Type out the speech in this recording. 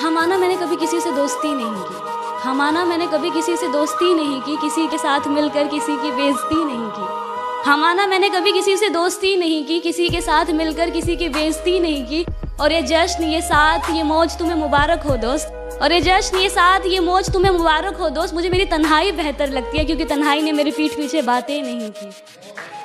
हमाना मैंने कभी किसी से दोस्ती नहीं की। हमाना मैंने कभी किसी से दोस्ती नहीं की, किसी के साथ मिलकर किसी की बेइज्जती नहीं की। हमाना मैंने कभी किसी से दोस्ती नहीं की, किसी के साथ मिलकर किसी की बेइज्जती नहीं की। और ये जश्न, ये साथ, ये मौज तुम्हें मुबारक हो दोस्त। और ये जश्न, ये साथ, ये मौज तुम्हें मुबारक हो दोस्त। मुझे मेरी तन्हाई बेहतर लगती है, क्योंकि तन्हाई ने मेरी पीठ पीछे बातें नहीं की।